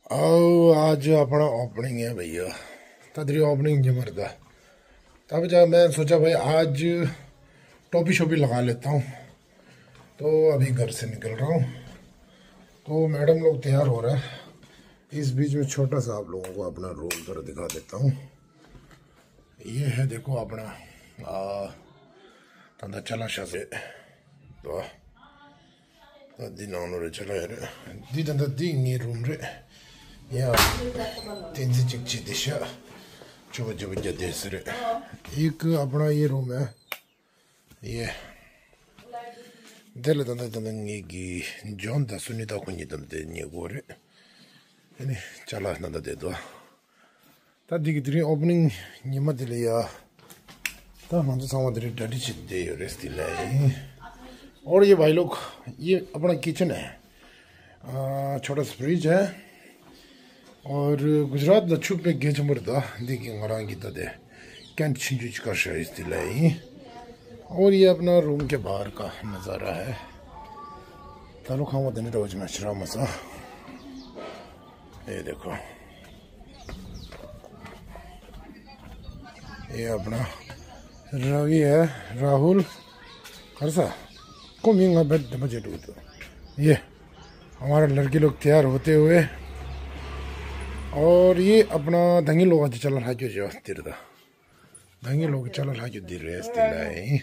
आओ आज अपना ओपनिंग है भैया। तदरी ओपनिंग जमरदा। तब जब मैं सोचा भाई आज टोपी शोपी लगा लेता हूँ, तो अभी घर से निकल रहा हूँ। तो मैडम लोग तैयार हो रहा है। इस बीच में छोटा सा आप लोगों को अपना रूम जरा दिखा देता हूँ। ये है देखो अपना तंदा चला शासे तो दिन ऑनर चला है दी तंदा दी नी रूम रे या तीन से चिकची दिशा चुप चुप जदेस रे। एक अपना ये रूम है, ये दिल तंदा तंदा नीगी जॉन दा सुनीता को नी तंदे नी गोरे यानी चला नंदा दे दो तादी की तेरी ओपनिंग नी मत ले या ता हम तो सामान तेरी डरी चित दे रेस्ट दिलाई। और ये भाई लोग ये अपना किचन है, छोटा सा फ्रिज है। और गुजरात द छुप पे गेज मरदा देखिए मरांगी तो दे कैंट चिंजुच का शायद दिलाई। और ये अपना रूम के बाहर का नज़ारा है। तालो खावा देने रोज में शराब मसा ये देखो। ये अपना रवि है राहुल खरसा को मिंगा बेड बजे तो ये हमारे लड़के लोग तैयार होते हुए। और ये अपना दंगे लोग आज चल रहा जो तिरदा दंगे लोग चल रहा जो दिल रेस दिलाई।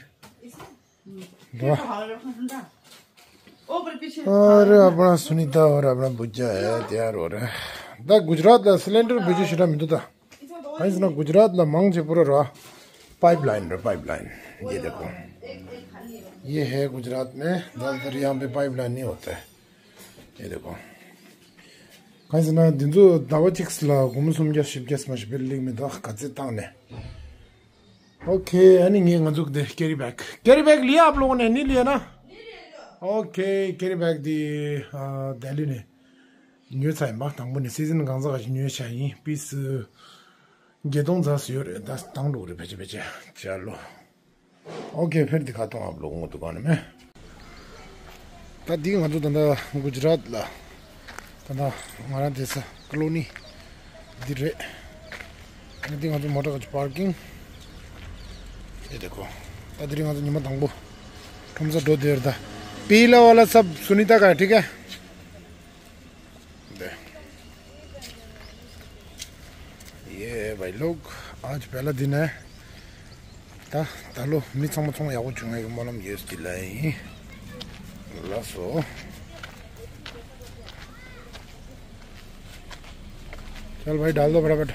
और अपना सुनीता और अपना बुज्जा है तैयार हो रहा है। द गुजरात द सिलेंडर बुझे शिरा मिलता था कहीं ना गुजरात द मांग से पूरा रहा पाइपलाइन। ये देखो ये है गुजरात में ज़्यादातर यहाँ पे पाइपलाइन नहीं होता है। ये देखो कहीं ना दिन तो दावचिक्स ला घूम जा शिवजस मश बिल्डिंग में तो कच्चे ताने। ओके यानी ये मजुक दे कैरी बैग लिया आप लोगों ने नहीं लिया ना? ओके कैरी बैग दी दिल्ली ने न्यू टाइम बात तंग बने सीजन गांजा का न्यू चाहिए पीस गेदों जा सियोर दस तंग लोग रे भेजे चलो। ओके फिर दिखाता हूँ आप लोगों को दुकान में। तदी मधु तंदा गुजरात ला तंदा हमारा जैसा कॉलोनी दिरे नदी मधु मोटर का पार्किंग। ये देखो तदरी मधु निमत तंगबो कम से 2 देर था पीला वाला सब सुनीता का है, ठीक है। ये भाई लोग आज पहला दिन है तालो मिथों यावो चुंगे मलम ये दिलाई लासो। चल भाई डाल दो फटाफट।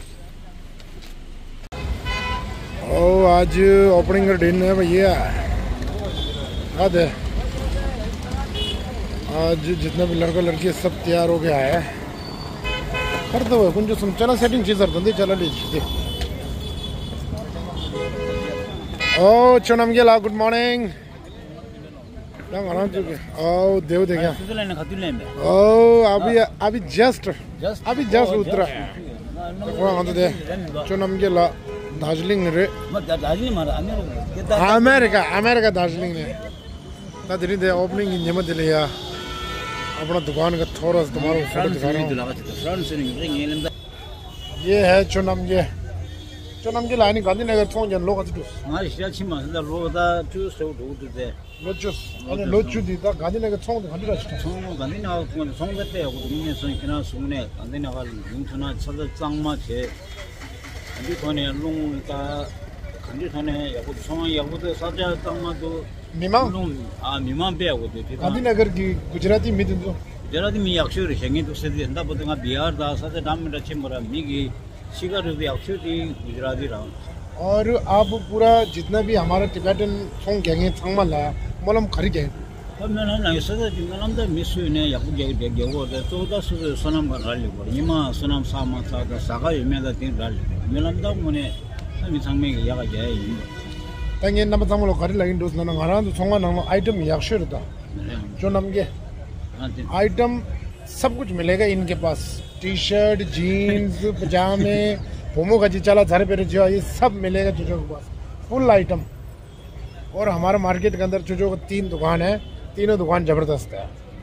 ओ आज ओपनिंग का दिन है भैया। याद है आज जितना भी लड़का लड़की सब तैयार हो गया है कर दो कुछ जो चला सेटिंग चीज करते चला लीजिए। ओ चुनम गेला गुड मॉर्निंग आराम चुके। ओ देव देखा ओ अभी जस्ट उतरा दे चुनम गेला दार्जिलिंग रे अमेरिका दार्जिलिंग ने तदरी दे ओपनिंग नियमत लिया अपना दुकान का थोड़ा सा तुम्हारा फोटो दिखा रहा हूं। ये है चुनम के लाइन गांधीनगर थों जन लोग अदुस हमारी शिक्षी मासदा लोदा चूस तो दे लोचू दी ता गांधीनगर थों तो गांधी राष्ट्र थों गांधीनगर थों गते हो दुनिया संख्या सुने गांधीनगर युंथना सद चांगमा छे अभी कोने लुंग का खंडी थाने याको थों याको तो साजा चांगमा तो मिमां पे हो तो गांधीनगर की गुजराती में तो गुजराती में अक्षर शेंगे तो से अंदा बदंगा बिहार दा साजा नाम में रचे मरा मिगी शिकार अक्षरी गुजराती रहा। और आप पूरा जितना भी हमारा टिबेटन सॉन्ग गएंगे थंगमला मलम खरी गए तब मैंने नहीं सदा जिंगलम द मिस ने याकु जे गेवो द तो द सनम का राली पर यमा सनम सामा सा द सागा में द तीन राली मेलम द मने हामी संग में यागा जाए तंगे नम तमलो खरी लाइन दोस न ngara तो सोंगा न आइटम याक्षर द जो नम के आइटम सब कुछ मिलेगा इनके पास। टी शर्ट जीन्स पजामे पोमो का जी चला घर पे जो ये सब मिलेगा चुजो के पास फुल आइटम। और हमारा मार्केट के अंदर चुजो का 3 दुकान है, तीनों दुकान जबरदस्त है।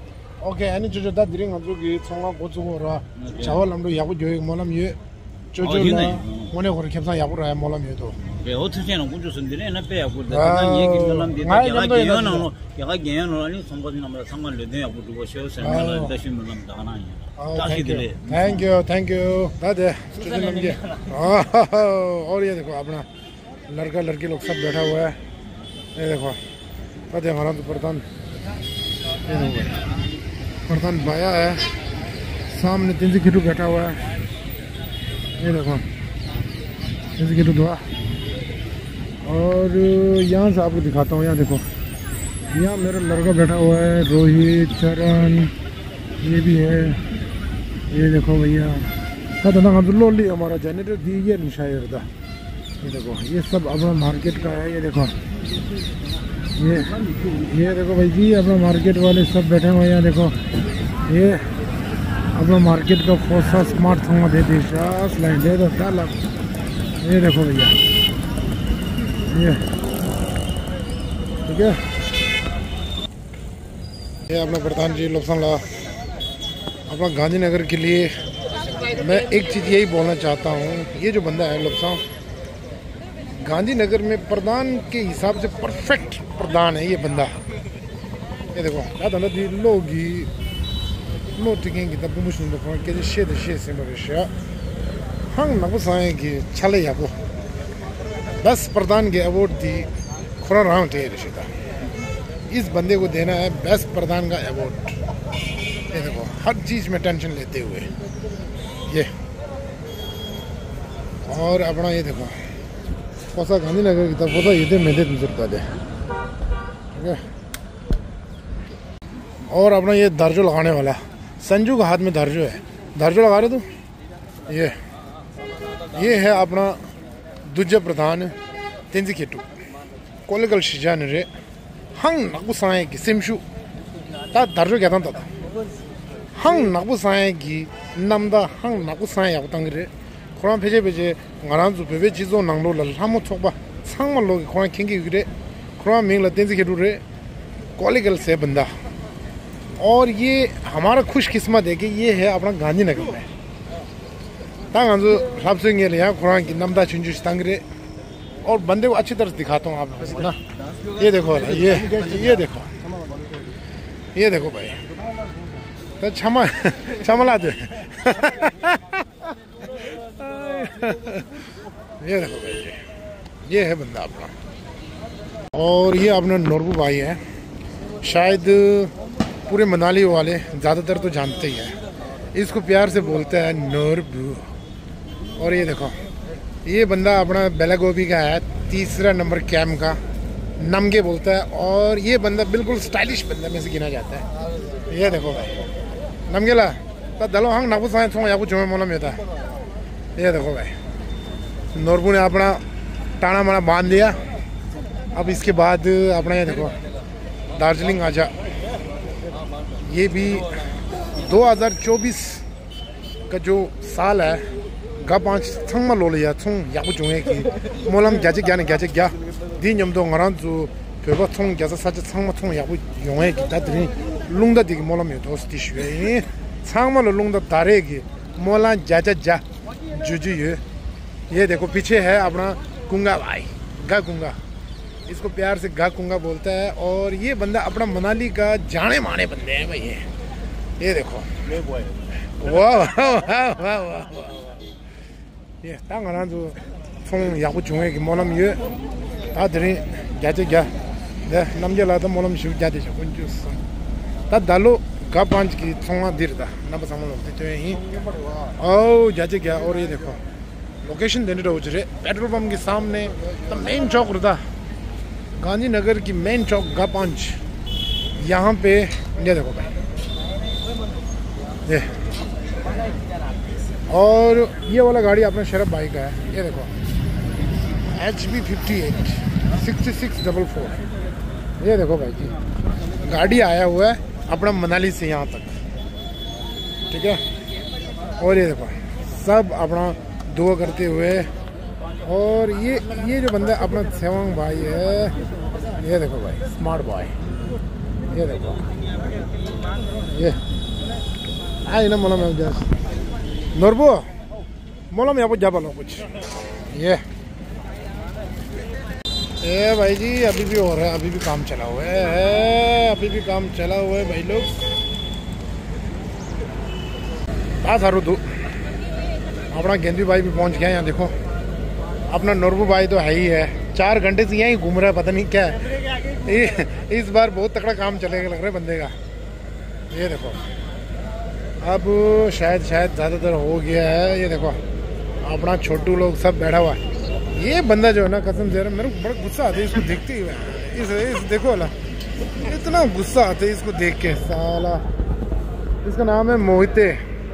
오케이 아니 저다 드링 가지고 총아 고주고라 자월람도 야구 교육 뭐람 예 저저나 오늘 그렇게 캠상 야구를 해 뭐람 예도 예 어떻게는 군주선들이 나 빼야 보다 난 얘기 놀람데 야가 개연을 아니 선거지나 뭐 상관을 내야 보고 쉬어서 다시 놀람 다가나 ताकि थैंक यू दादे चुजनम ये और ये देखो अपना लड़का लड़की लोग सब बैठा हुआ है ये देखो दादे हमारा तो प्रधान ये देखो प्रधान भाया है सामने तिंजी किटू बैठा हुआ है ये देखो तिंजी किटू दुआ और यहाँ से आपको दिखाता हूँ यहाँ देखो यहाँ मेरा लड़का बैठा हुआ है रोहित चरण ये भी है ये देखो भैया पता ना हम लो ली हमारा जनरेटर दी ये शायर था ये देखो ये सब अपना मार्केट का है ये देखो ये देखो भाई जी अपना मार्केट वाले सब बैठे हुए हैं यहाँ देखो ये अपना मार्केट का फोसा स्मार्ट थोड़ा दे दे लाइन दे दो डाला ये देखो भैया ये ठीक है ये अपना प्रधान जी लोकसंग अपना गांधीनगर के लिए मैं एक चीज़ यही बोलना चाहता हूँ ये जो बंदा है लोकसंग गांधीनगर में प्रधान के हिसाब से परफेक्ट प्रधान है ये बंदा ये देखो ज़्यादा नदी लोगी लो टिकेंगे तब मुश्किल देखो कि शे से मेरे शे हंग ना कुछ आएंगे चले या को बस प्रधान के अवार्ड दी खुरा राउंड है रिश्ता इस बंदे को देना है बेस्ट प्रधान का अवार्ड ये देखो हर चीज़ में टेंशन लेते हुए ये और अपना ये देखो पोसा गांधीनगर की तरफ पोसा ये मेहनत नजर दे ठीक है और अपना ये दर्जो लगाने वाला संजू का हाथ में दर्जो है दर्जो लगा रहे तू ये है अपना दूजा प्रधान तेंजी केटू कोलेगल शिजान रे हंग नकु साए की सिमशु ता दर्जो क्या था हंग नकु साए की नमदा हंग नकु साए या तंगरे खुरान भेजे ngaran zu bebe jizo nanglo la lamo chokba sangma lo खुरान खेंगे गिरे खुरान मिंग लते से के रे कोलेगल से बंदा और ये हमारा खुशकिस्मत है कि ये है अपना गांधीनगर में तांग जो सब से ये लिया खुरान की नमदा चुंजू तंगरे और बंदे को अच्छी तरह दिखाता हूँ आप ना ये देखो ये देखो भाई तो क्षमा दे ये देखो भाई ये है बंदा अपना और ये अपना नोरबू भाई है शायद पूरे मनाली वाले ज़्यादातर तो जानते ही हैं इसको प्यार से बोलते हैं नोरबू और ये देखो ये बंदा अपना बेलागोबी का है 3रा नंबर कैम का नमगे बोलता है और ये बंदा बिल्कुल स्टाइलिश बंदा में से गिना जाता है ये देखो भाई नमगेला तो दलो हंग नाकू साए थोड़ा याकू चुमे मोला में था ये देखो भाई नोरबू ने अपना टाना माना बांध दिया अब इसके बाद अपना ये देखो दार्जिलिंग आजा ये भी 2024 का जो साल है गा 5 थंगमा लो लिया थों याकू चुमे की मोलम ग्याचे क्या दिन यम दो ngran zu peba thong gyasa sa changma thong yabu yongye ki dadri lungda dig molam yo dos ti shwe changma lo lungda dare ki मोला जा जुजू ये देखो पीछे है अपना कुंगा भाई गा कुंगा इसको प्यार से गा कुंगा बोलता है और ये बंदा अपना मनाली का जाने माने बंदे हैं भाई ये देखो वाह ये तांगना जो फोन याकू चुंगे की मोलम ये तादरी जाते क्या दे नमजे लाता मोलम शिव जाते छ कुंजुस ता दालो गा पांच की थोंगा दिरदा ना बस हम लोग तो यही ओ जाते क्या और ये देखो लोकेशन देने रहो जरे पेट्रोल पंप के सामने तो मेन चौक रहता गांधीनगर की मेन चौक गा पांच यहाँ पे ये देखो भाई ये और ये वाला गाड़ी अपना शरफ भाई का है ये देखो HB 58 6644 ये देखो भाई जी गाड़ी आया हुआ है अपना मनाली से यहाँ तक ठीक है और ये देखो सब अपना दुआ करते हुए और ये जो बंदा अपना सेवांग भाई है ये देखो भाई स्मार्ट बॉय ये देखो ये आई ना मोलम है जैस नॉर्बो मोलम यहाँ पर जा पालो कुछ ये ए भाई जी अभी भी हो रहा है, अभी भी काम चला हुआ है, अभी भी काम चला हुआ है भाई लोग। बस हारू तू अपना गेंदू भाई भी पहुंच गया यहाँ देखो। अपना नॉर्बू भाई तो है ही है, 4 घंटे से यहीं घूम रहा है, पता नहीं क्या है। इस बार बहुत तगड़ा काम चलेगा लग रहा है बंदे का। ये देखो अब शायद ज़्यादातर हो गया है। ये देखो अपना छोटू लोग सब बैठा हुआ है। ये बंदा जो है ना कसम से मेरे को बड़ा गुस्सा आता है इसको देखते ही। इस देखो वाला इतना गुस्सा आता है इसको देख के साला। इसका नाम है मोहिते।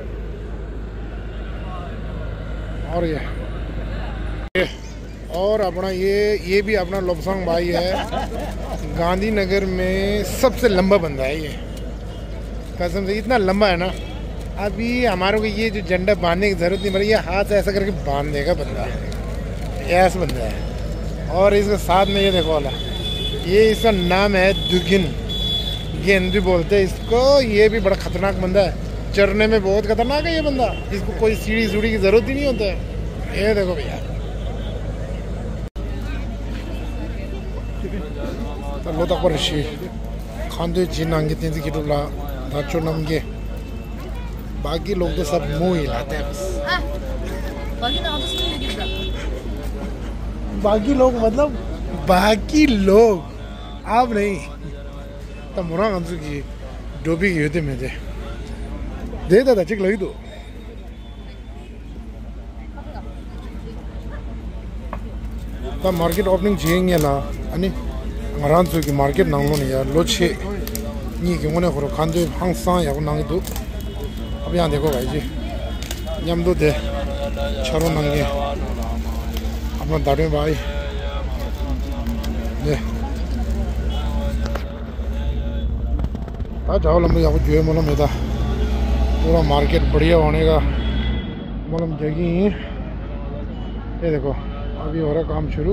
और ये और अपना ये भी अपना लोबसंग भाई है। गांधीनगर में सबसे लंबा बंदा है ये, कसम से इतना लंबा है ना। अभी हमारे को ये जो झंडा बांधने की जरूरत नहीं पड़ी, ये हाथ से ऐसा करके बांध देगा बंदा, ऐसा बंदा है। और इसके साथ में ये देखो वाला, ये इसका नाम है दुगिन, गेंदू बोलते हैं इसको। ये भी बड़ा खतरनाक बंदा है, चरने में बहुत खतरनाक है ये बंदा। इसको कोई सीढ़ी की जरूरत ही नहीं होता है। ये देखो भैया लो तक पर खानदे जिन आंगे तीन की टुला नाचो नमगे। बाकी लोग तो सब मुंह हिलाते हैं बस। बाकी लोग मतलब बाकी लोग आप नहीं तो मुरा अंसु की डोबी की होते में दे दादा चिक लगी दो। तब मार्केट ओपनिंग चाहिए ना अनि मरांसु की मार्केट नांगो नहीं यार लोचे नहीं कि उन्हें करो खानदे हांगसा या को नांगे दो। अब यहाँ देखो भाई जी यम दो दे छरो नंगे अपना दाढ़ी भाई दे जाओ लंबे यहाँ जो है मतलब मेरा पूरा मार्केट बढ़िया होने का मतलब जगह। ये देखो अभी हो रहा काम शुरू।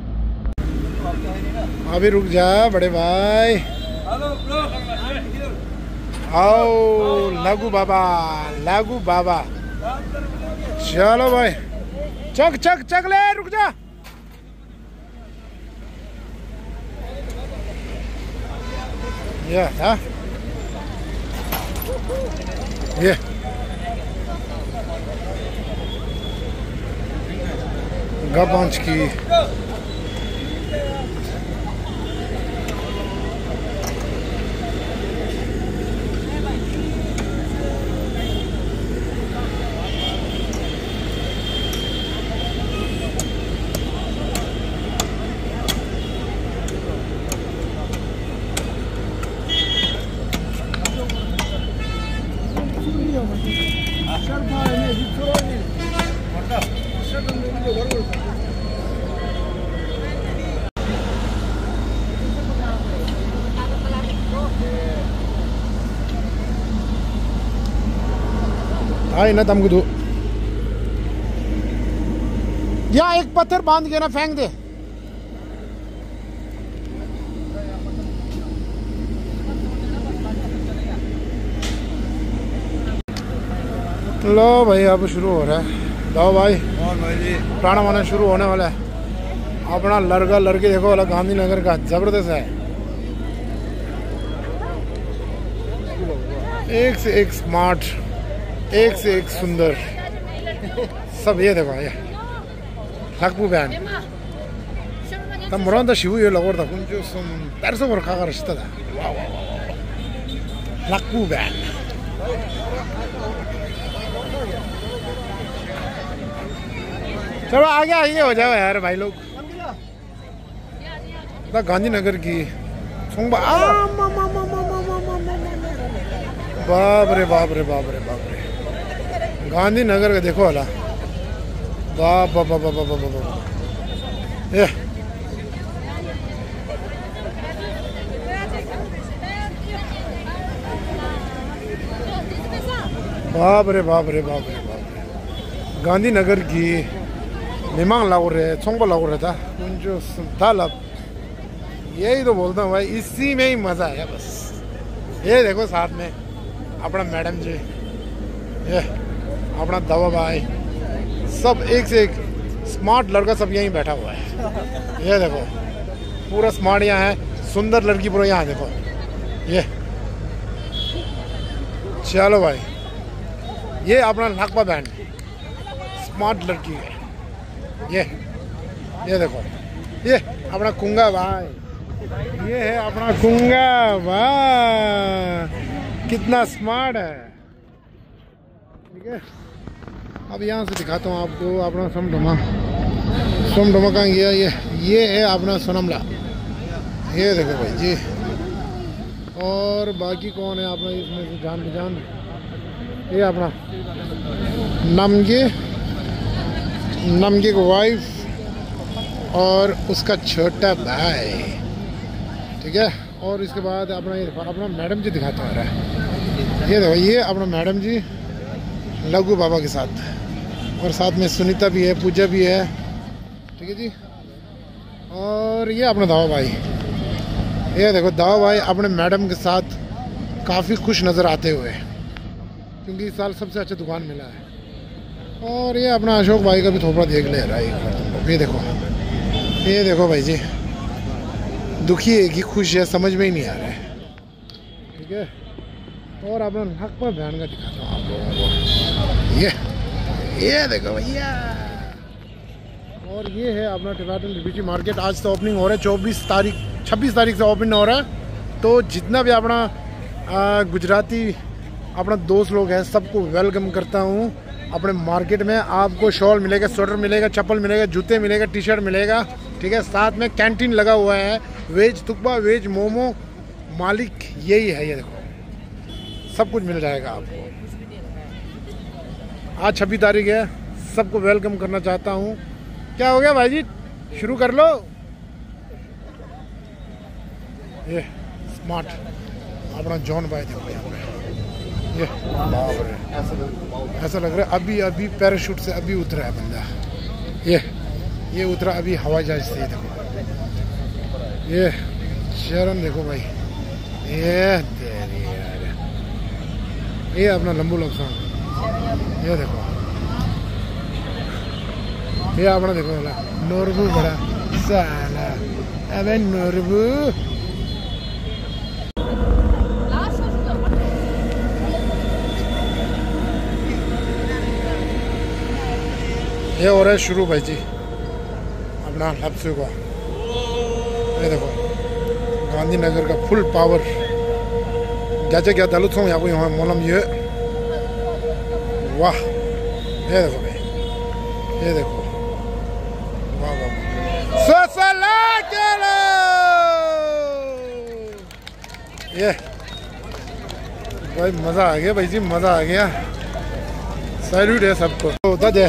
अभी रुक जा बड़े भाई। आओ लागू बाबा चलो भाई चक ले रुक जा। ये गपांच की आई ना तुमको दो या एक पत्थर बांध के ना फेंक दे। लो भाई अब शुरू हो रहा है। लो भाई प्राणा वाना शुरू होने वाला है। अपना लड़का लड़की देखो वाला गांधीनगर का जबरदस्त है, एक से एक स्मार्ट, एक से एक सुंदर सब। ये देखो ये lakbu ban tam moranda shivu yo lagor da kunjo som perso bor khagar shita da lakbu ban चलो आगे आगे हो जाओ यार भाई लोग। गांधीनगर की सोंगबा बाप रे बाप रे बाप रे बाप रे गांधीनगर का देखो वाला बाप बाप बाप बाप बाप ये बाप रे बाप रे बाप रे बाप रे गांधीनगर की निमांग लागू रहे सोंगबा लागू रहा था जो तालब। यही तो बोलता हूँ भाई, इसी में ही मजा है बस। ये देखो साथ में अपना मैडम जी, ये अपना दवा भाई, सब एक से एक स्मार्ट लड़का सब यहीं बैठा हुआ है। ये देखो पूरा स्मार्ट यहाँ है, सुंदर लड़की पूरा यहाँ देखो। ये चलो भाई, ये अपना नागपा बैंड स्मार्ट लड़की है। ये देखो, ये अपना कुंगा भाई, ये है अपना कुंगा भाई, कितना स्मार्ट है। ठीक है, अब यहाँ से दिखाता हूँ आपको अपना समडोमा। समडोमा कहाँ गया? ये है अपना सोनमला। ये देखो भाई जी, और बाकी कौन है अपना इसमें से जान पहचान? ये अपना नमगे की वाइफ और उसका छोटा भाई। ठीक है, और इसके बाद अपना मैडम जी दिखाता है। ये देखो, ये अपना मैडम जी लघु बाबा के साथ, और साथ में सुनीता भी है, पूजा भी है। ठीक है जी, और ये अपना दावा भाई। ये देखो दावा भाई अपने मैडम के साथ काफ़ी खुश नज़र आते हुए, क्योंकि इस साल सबसे अच्छा दुकान मिला है। और ये अपना अशोक भाई का भी थोपड़ा देख ले रहा है। ये देखो भाई जी, दुखी है कि खुश है समझ में ही नहीं आ रहा है। ठीक है, और अपना नागपा बैंड का दिखाता हूँ आप लोगों को। ये देखो भैया, और ये है अपना टिलाटन रिबीची मार्केट। आज तो ओपनिंग हो रहा है 26 तारीख से ओपन हो रहा है। तो जितना भी अपना गुजराती अपना दोस्त लोग हैं, सबको वेलकम करता हूँ अपने मार्केट में। आपको शॉल मिलेगा, स्वेटर मिलेगा, चप्पल मिलेगा, जूते मिलेगा, टी शर्ट मिलेगा। ठीक है, साथ में कैंटीन लगा हुआ है, वेज थुक्पा, वेज मोमो, मालिक यही है। ये देखो सब कुछ मिल जाएगा आपको। आज 26 तारीख है, सबको वेलकम करना चाहता हूँ। क्या हो गया भाई जी, शुरू कर लो। ये स्मार्ट अपना जॉन भाई देखो यहाँ पे। ये बाप रे, ऐसा लग रहा है अभी पैराशूट से अभी उतरा है बंदा। ये उतरा अभी हवाई जहाज से। देखो ये शरण देखो भाई, ये अपना लंबू लफ्सान। ये देखो, ये अपना देखो नोरबू बड़ा साला। अबे नोरबू, ये हो रहा है शुरू भाई जी अपना लप्सू का। ये देखो गांधीनगर का फुल पावर जैसे क्या दलुत हूँ यहाँ मोलम। ये वाह, ये देखो भाई, ये देखो वाह वाह, ये भाई मज़ा आ गया भाई जी, मज़ा आ गया। सैल्यूट है सबको। तो दादे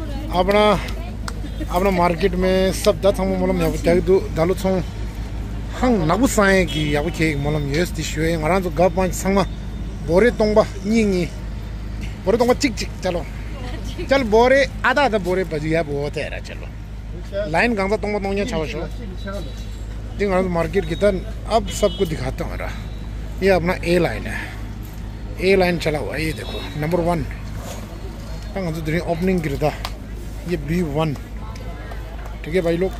अपना मार्केट में सब दत हम मोलम दालुत हूँ हंग नगु साए की याबु के मोलम येस दिशुए ngara तो गा पांच संगमा बोरे तोंबा नी बोरे तोंबा चिक चल बोरे आधा बोरे बजिया बहुत है। चलो लाइन गांसा तोंबा तोंया छावशो जी ngara मार्केट की तरह। अब सबको दिखाता हूँ। ये अपना ए लाइन है, ए लाइन चला हुआ है। ये देखो नंबर 1 ओपनिंग गिरता, ये B1। ठीक है भाई लोग,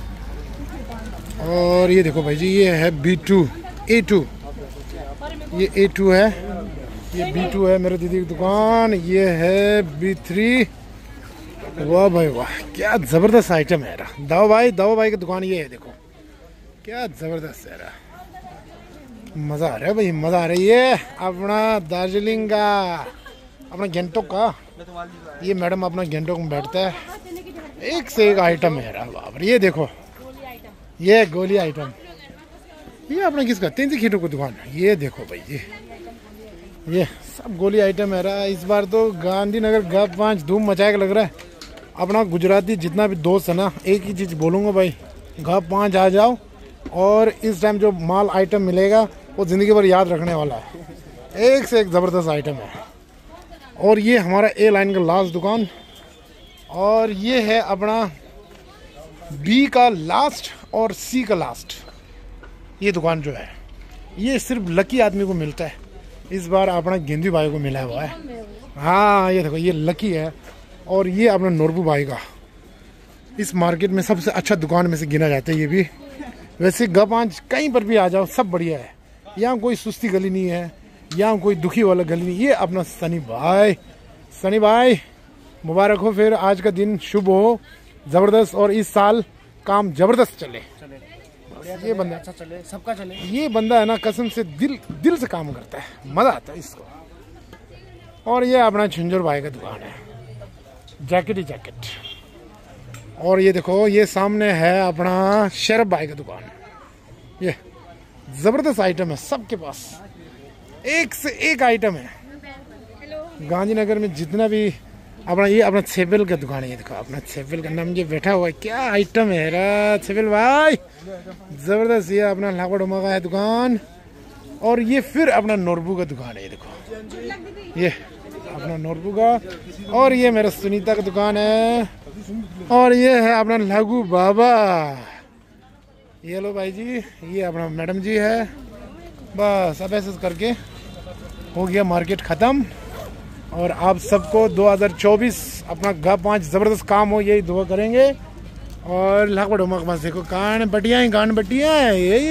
और ये देखो भाई जी, ये है B2 A2। ये A2 है, ये B2 है मेरे दीदी की दुकान। ये है B3। वाह भाई वाह, क्या ज़बरदस्त आइटम है। दावा भाई की दुकान ये है, देखो क्या ज़बरदस्त है। मज़ा आ रहा है भाई, मज़ा आ रही है। अपना दार्जिलिंग का, अपना गैंगटॉक का, ये मैडम अपना गैंगटॉक में बैठता है। एक से एक आइटम है बाप रे। ये देखो, ये गोली आइटम, ये अपना किसका 3 खीटों की दुकान। ये देखो भाई जी, ये सब गोली आइटम है। इस बार तो गांधीनगर G5 धूम मचाएगा लग रहा है। अपना गुजराती जितना भी दोस्त है ना, एक ही चीज़ बोलूँगा भाई, G5 आ जाओ। और इस टाइम जो माल आइटम मिलेगा वो ज़िंदगी भर याद रखने वाला है। एक से एक ज़बरदस्त आइटम है। और ये हमारा ए लाइन का लास्ट दुकान, और ये है अपना B का लास्ट और C का लास्ट। ये दुकान जो है ये सिर्फ लकी आदमी को मिलता है। इस बार अपना गेंदू भाई को मिला हुआ है। हाँ ये देखो, ये लकी है। और ये अपना नूरबू भाई का इस मार्केट में सबसे अच्छा दुकान में से गिना जाता है ये भी। वैसे ग5 कहीं पर भी आ जाओ सब बढ़िया है, यहाँ कोई सुस्ती गली नहीं है, यहाँ कोई दुखी वाला गली नहीं। ये अपना सनी भाई मुबारक हो, फिर आज का दिन शुभ हो, जबरदस्त, और इस साल काम जबरदस्त चले। ये बंदा अच्छा चले, सबका चले। ये बंदा है ना कसम से दिल से काम करता है, मजा आता है इसको। और ये अपना झुंझुर भाई का दुकान है, जैकेट ही जैकेट। और ये देखो, ये सामने है अपना शरफ भाई का दुकान। ये जबरदस्त आइटम है सबके पास, एक से एक आइटम है। गांधीनगर में जितना भी अपना, ये अपना छेबिल का दुकान है। ये देखो अपना छेबिल का नाम, ये बैठा हुआ है, क्या आइटम है रा छेबिल भाई, जबरदस्त। ये अपना लाखों डोमा का है दुकान। और ये फिर अपना नूरबू का दुकान है। ये देखो, ये अपना नूरबू का। और ये मेरा सुनीता का दुकान है। और ये है अपना लघु बाबा। ये लो भाई जी, ये अपना मैडम जी है। बस अब ऐसे करके हो गया मार्केट ख़त्म। और आप सबको 2024 अपना ग5 ज़बरदस्त काम हो, यही दुआ करेंगे। और लाखों डोमा के पास देखो कान बटिया यही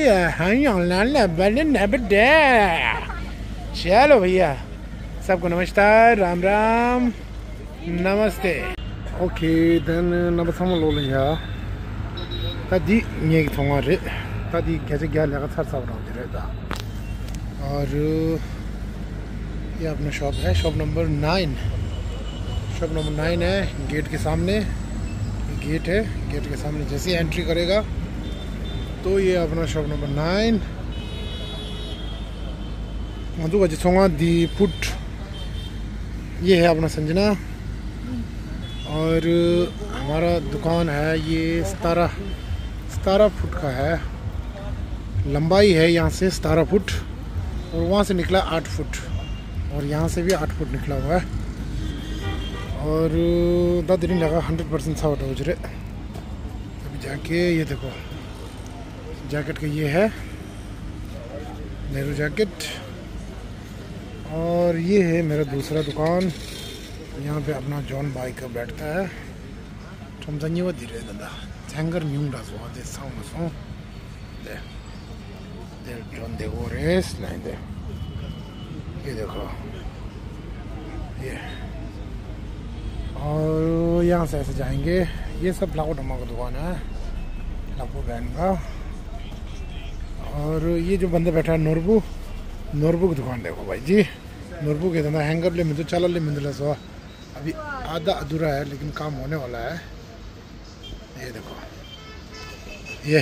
है। चलो भैया, सबको नमस्कार, राम राम, नमस्ते। ओके देन नमस्ते लो लिया तदी ये थोंगारे तदी कैसे क्या लगा सर सब रहा रहता। और ये अपना शॉप है, शॉप नंबर 9 है। गेट के सामने गेट है, गेट के सामने जैसे ही एंट्री करेगा तो ये अपना शॉप नंबर 9 मधु जिसोंगा दी फुट। ये है अपना संजना। और हमारा दुकान है ये 17 फुट का है, लंबाई है यहाँ से 17 फुट, और वहाँ से निकला 8 फुट, और यहाँ से भी 8 फुट निकला हुआ है। और दिन लगा 100% साउट हो जरे। अभी जाके ये देखो जैकेट का ये है नेहरू जैकेट। और ये है मेरा दूसरा दुकान, यहाँ पे अपना जॉन भाई का बैठता है। 좀 धन्यवाद दादा हैंगर न्यूडास वो दे साउंड दे जॉन दे वो रेस लाइन दे। ये देखो ये, और यहाँ से ऐसे जाएंगे। ये सब लाखों डोमा का दुकान है, लाखों बहन का। और ये जो बंदे बैठा है नूरबू की दुकान देखो भाई जी। नूरबू के धंधा हैंगर ले मिल चला ले मिल सो, अभी आधा अधूरा है लेकिन काम होने वाला है। ये देखो ये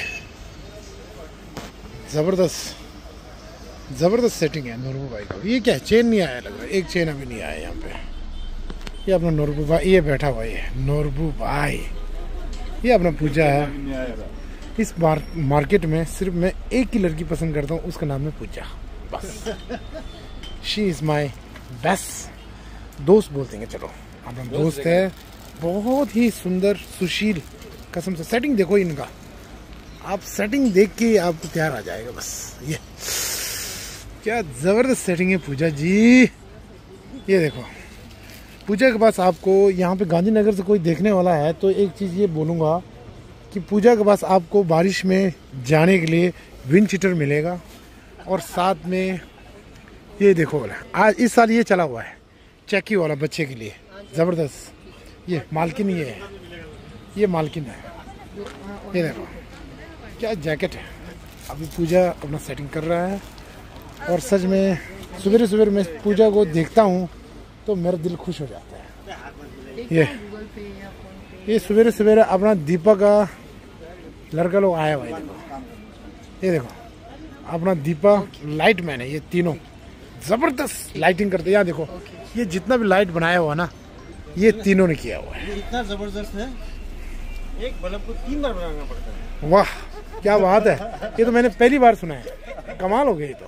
ज़बरदस्त सेटिंग है नूरबू भाई का। ये क्या चेन नहीं आया लग रहा है, एक चेन अभी नहीं आया यहाँ पे। ये अपना नूरबू भाई, ये बैठा हुआ है नूरबू भाई। ये अपना पूजा है। इस मार्केट में सिर्फ मैं एक ही लड़की पसंद करता हूँ, उसका नाम है पूजा, बस। शी इज़ माई बेस्ट दोस्त बोल देंगे, चलो अपना दोस्त है। बहुत ही सुंदर सुशील, कसम से। सेटिंग देखो इनका, आप सेटिंग देख के आपको प्यार आ जाएगा बस। ये क्या ज़बरदस्त सेटिंग है पूजा जी। ये देखो पूजा के पास आपको यहाँ पे गांधीनगर से कोई देखने वाला है तो एक चीज़ ये बोलूँगा कि पूजा के पास आपको बारिश में जाने के लिए विंड शीटर मिलेगा। और साथ में ये देखो आज इस साल ये चला हुआ है चेकी वाला बच्चे के लिए, ज़बरदस्त। ये मालकिन ये मालकिन है। ये देखो क्या जैकेट है। अभी पूजा अपना सेटिंग कर रहा है। और सच में सवेरे मैं पूजा को देखता हूँ तो मेरा दिल खुश हो जाता है। ये सवेरे अपना दीपक का लड़का लोग आया हुआ है। देखो ये देखो अपना दीपक लाइट मैन है। ये तीनों ज़बरदस्त लाइटिंग करते हैं। यहाँ देखो ये जितना भी लाइट बनाया हुआ ना, ये तीनों ने किया हुआ है। इतना ज़बरदस्त है, एक बल्ब को 3 बार बनाना पड़ता है। वाह क्या बात है, ये तो मैंने पहली बार सुना है, कमाल हो गई। तो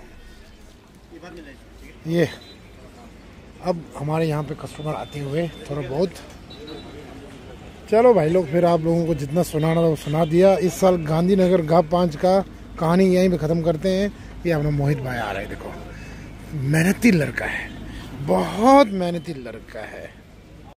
ये अब हमारे यहाँ पे कस्टमर आते हुए थोड़ा बहुत। चलो भाई लोग, फिर आप लोगों को जितना सुनाना था वो सुना दिया। इस साल गांधीनगर ग5 का कहानी यहीं पे ख़त्म करते हैं। ये अपना मोहित भाई आ रहा है, देखो मेहनती लड़का है, बहुत मेहनती लड़का है।